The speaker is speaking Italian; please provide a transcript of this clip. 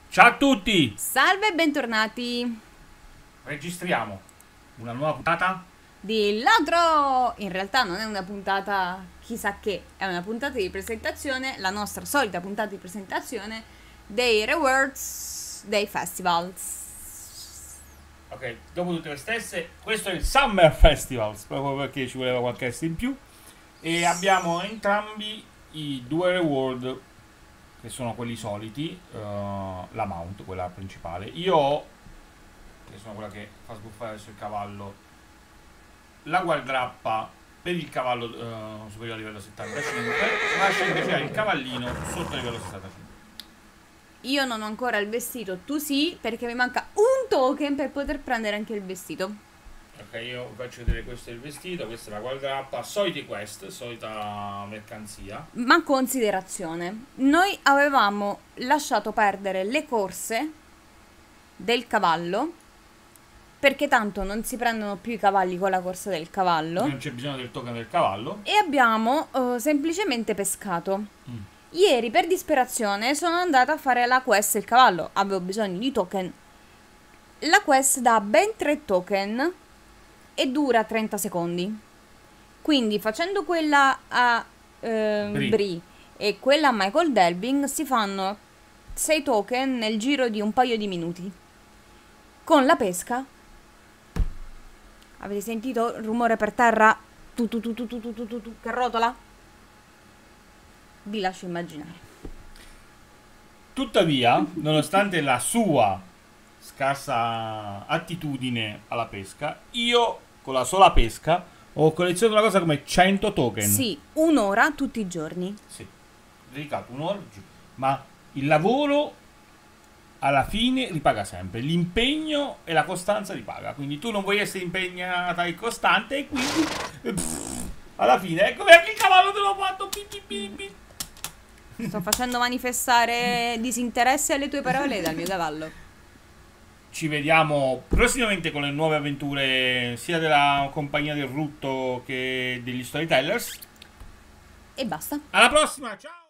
Ciao a tutti! Salve e bentornati Registriamo una nuova puntata. di Ladro! In realtà non è una puntata chissà che, è una puntata di presentazione, la nostra solita puntata di presentazione dei rewards dei festivals. Ok, dopo tutte le stesse, questo è il Summer Festival, proprio perché ci voleva qualche S in più. E abbiamo entrambi i due reward, che sono quelli soliti, la mount, quella principale. Io ho, che sono quella che fa sbuffare sul cavallo, la guardrappa per il cavallo superiore a livello 75, lascia invece il cavallino sotto il livello 65. Io non ho ancora il vestito, tu sì, perché mi manca un token per poter prendere anche il vestito. Ok, io vi faccio vedere questo è il vestito, questa è la guardrappa, soliti quest, solita mercanzia. Ma considerazione, noi avevamo lasciato perdere le corse del cavallo perché tanto non si prendono più i cavalli con la corsa del cavallo Non c'è bisogno del token del cavallo. e abbiamo semplicemente pescato. Mm. Ieri per disperazione sono andata a fare la quest del cavallo, avevo bisogno di token. La quest dà ben 3 token e dura 30 secondi. Quindi facendo quella a Brie e quella a Michael Delving si fanno 6 token nel giro di un paio di minuti. Con la pesca, avete sentito il rumore per terra? Che rotola? Vi lascio immaginare. Tuttavia, nonostante la sua scarsa attitudine alla pesca, io con la sola pesca ho collezionato una cosa come 100 token. Sì, un'ora tutti i giorni. Sì, dedicato un'ora, ma il lavoro alla fine ripaga sempre. L'impegno e la costanza ripaga. Quindi tu non vuoi essere impegnata e costante e quindi alla fine ecco perché il cavallo te l'ho fatto. Sto facendo manifestare disinteresse alle tue parole dal mio cavallo. Ci vediamo prossimamente con le nuove avventure sia della compagnia del Rutto che degli Storytellers. E basta. Alla prossima, ciao!